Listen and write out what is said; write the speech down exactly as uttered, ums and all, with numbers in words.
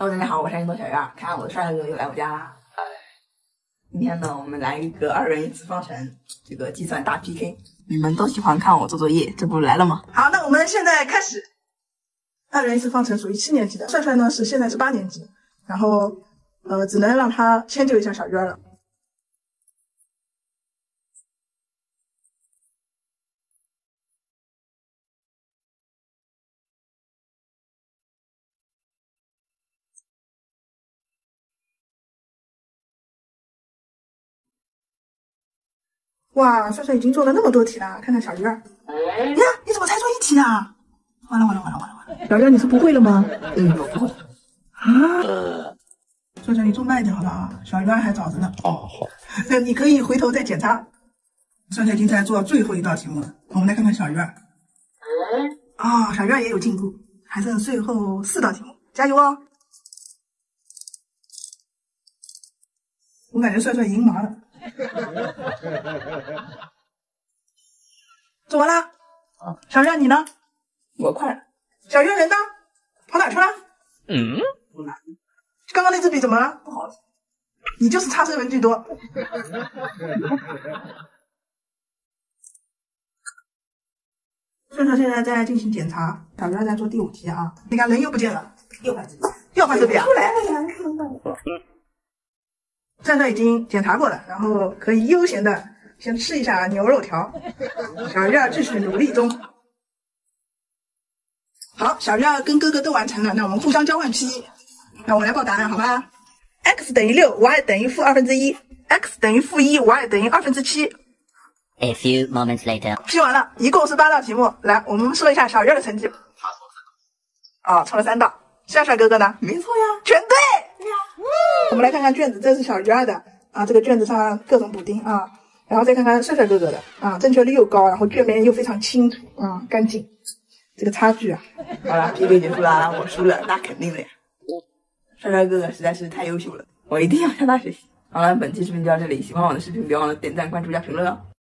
Hello， 大家好，我是运动小圆，看我的帅哥又来我家啦。今天呢，我们来一个二元一次方程这个计算大 P K。你们都喜欢看我做作业，这不来了吗？ 好，那我们现在开始。二元一次方程属于七年级的，帅帅呢是现在是八年级，然后呃只能让他迁就一下小圆了。哇，帅帅已经做了那么多题了，看看小鱼儿。呀，你怎么才做一题啊？完了完了完了完了完了！小鱼儿，你是不会了吗？ 嗯，我不会。 啊，帅帅，你做慢一点好不好？小鱼儿还早着呢。 哦，好。 那你可以回头再检查。帅帅已经在做最后一道题目了，我们来看看小鱼儿。啊、哦，小鱼儿也有进步，还剩最后四道题目，加油哦！我感觉帅帅赢麻了。做完了， 啊， 小月你呢？ 我快了。 小月人呢？跑哪去了？ 嗯， 刚刚那支笔怎么了？不好了，你就是差生文具多。顺顺现在在进行检查，小月在做第五题啊。你看人又不见了， 又换支笔， 又换支笔啊？ 出来了呀，你看看。 帅帅已经检查过了，然后可以悠闲的先吃一下牛肉条。小月继续努力中。好，小月跟哥哥都完成了，那我们互相交换 P。那我们来报答案，好吧 ？x 等于六 ，y 等于负二分之一 ，x 等于负一 ，y 等于二分之七。 A few moments later， P 完了，一共是八道题目。来，我们说一下小月的成绩。哦，错了三道。帅帅哥哥呢？ 没错呀， 全对。我们来看看卷子，这是小鱼儿的啊，这个卷子上各种补丁啊，然后再看看帅帅哥哥的啊，正确率又高，然后卷面又非常清楚啊，干净，这个差距啊。 好了 ，P K 结束啦，我输了，那肯定的呀。帅帅哥哥实在是太优秀了，我一定要向他学习。好了，本期视频就到这里，喜欢我的视频别忘了点赞、关注加评论哦。